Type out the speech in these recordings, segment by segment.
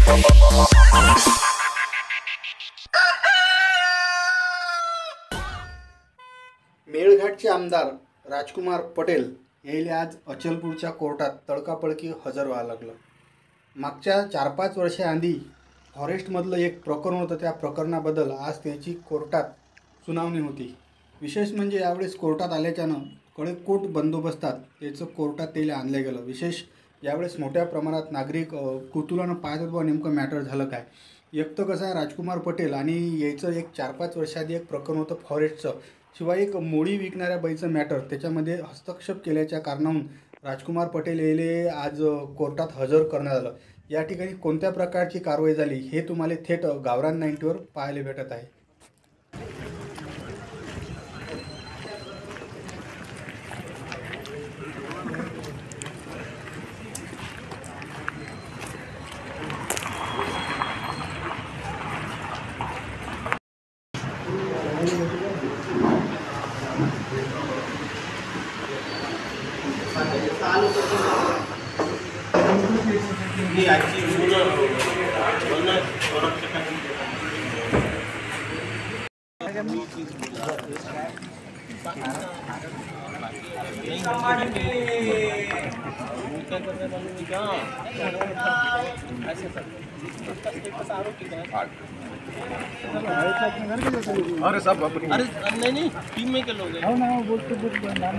मेळघाटचे आमदार राजकुमार पटेल यायला आज अचलपूरच्या कोर्टात तडकाफडकी हजर व्हावं लागलं। मागच्या 4-5 वर्षाआधी फॉरेस्टमधलं एक प्रकरण होतं, त्या प्रकरणाबद्दल आज त्याची कोर्टात सुनावणी होती। विशेष म्हणजे यावेळेस कोर्टात आल्याच्यानं कडेकोट बंदोबस्तात त्याचं कोर्टात त्याला आणलं गेलं। विशेष यावेळेस मोठ्या प्रमाणात नागरिक कुतूहलानं पाहत होते नेमकं मॅटर झालं काय। एक तर कसं आहे, राजकुमार पटेल आणि याचं एक 4-5 वर्षाआधी एक प्रकरण होतं फॉरेस्टचं, शिवाय एक मोळी विकणाऱ्या बाईचं मॅटर, त्याच्यामध्ये हस्तक्षेप केल्याच्या कारणावरून राजकुमार पटेल याले आज कोर्टात हजर करण्यात आलं। या ठिकाणी कोणत्या प्रकारची कारवाई झाली हे तुम्हाला थेट गावरान 90वर पाहायला भेटत आहे। अरे सब अरे नहीं टीम में के लोग हैं ना, बोल नाम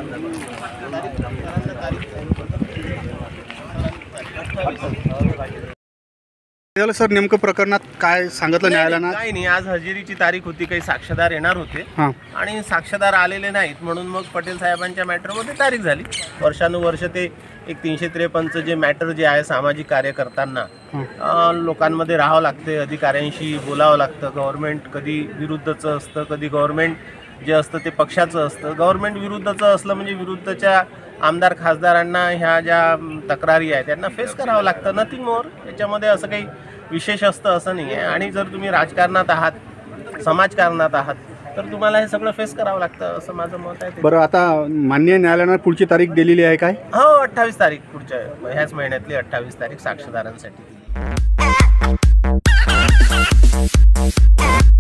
झालं सर, नेमकं प्रकरणात काय सांगितलं न्यायालयानं? काही नाही, आज हजेरीची तारीख होती, काही साक्षीदार येणार होते आणि साक्षीदार आलेले नाहीत म्हणून मग पटेल साहेबांच्या मॅटरमध्ये तारीख झाली। वर्षानुवर्ष ते एक 353 जे मॅटर जे आहे, सामाजिक कार्य करताना लोकांमध्ये राहावं लागते, अधिकाऱ्यांशी बोलावं लागतं। गव्हर्नमेंट कधी विरुद्धचं असतं, कधी गव्हर्नमेंट जे असतं ते पक्षाचं असतं। गव्हर्नमेंट विरुद्धचं असलं म्हणजे विरुद्धच्या आमदार खासदारांना ह्या ज्या तक्रारी आहेत त्यांना फेस करावं लागतं, नथिंग मोर। याच्यामध्ये असं काही विशेष असतं असं नाही आहे। आणि जर तुम्ही राजकारणात आहात, समाजकारणात आहात, तर तुम्हाला हे सगळं फेस करावं लागतं असं माझं मत आहे। बरं, आता मान्य न्यायालयानं पुढची तारीख दिलेली आहे काय? हो, 28 तारीख, पुढच्या ह्याच महिन्यातली 28 तारीख साक्षीदारांसाठी दिली।